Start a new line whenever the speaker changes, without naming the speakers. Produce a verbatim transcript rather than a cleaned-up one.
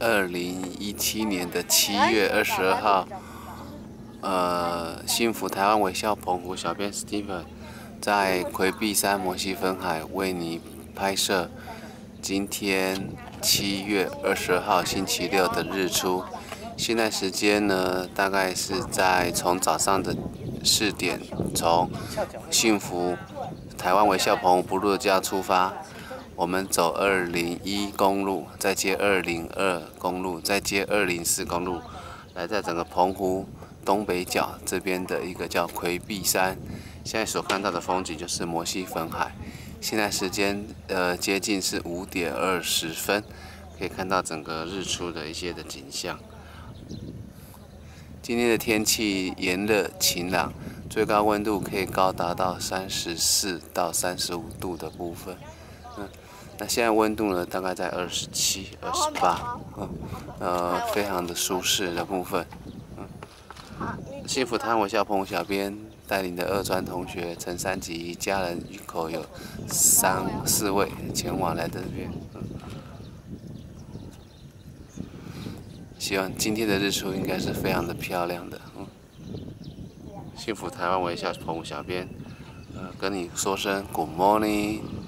二零一七年的七月二十二号，呃，幸福台湾微笑澎湖小编 Steven 在魁壁山摩西分海为你拍摄今天七月二十二号星期六的日出。现在时间呢，大概是在从早上的四点，从幸福台湾微笑澎湖不入家出发。我们走二零一公路，再接二零二公路，再接二零四公路，来在整个澎湖东北角这边的一个叫魁壁山。现在所看到的风景就是摩西分海。现在时间呃接近是五点二十分，可以看到整个日出的一些的景象。今天的天气炎热晴朗，最高温度可以高达到三十四到三十五度的部分。嗯，那现在温度呢，大概在二十七、二十八，嗯，呃，非常的舒适的部分。嗯，幸福台湾微笑澎湖小编带领的二专同学陈三吉家人一口有三四位前往来这边。嗯，希望今天的日出应该是非常的漂亮的。嗯，幸福台湾微笑澎湖小编，呃，跟你说声 Good morning。